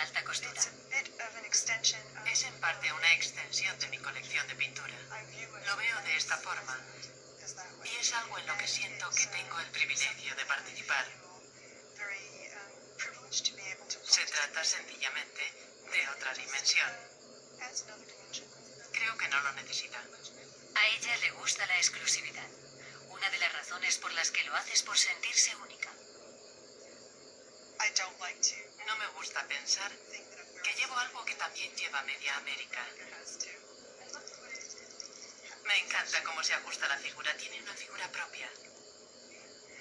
alta costura. Es en parte una extensión de mi colección de pintura. Lo veo de esta forma. Y es algo en lo que siento que tengo el privilegio de participar. Se trata sencillamente de otra dimensión. Creo que no lo necesita. A ella le gusta la exclusividad. Una de las razones por las que lo hace es por sentirse única. No me gusta pensar que llevo algo que también lleva media América. Me encanta cómo se ajusta la figura. Tiene una figura propia.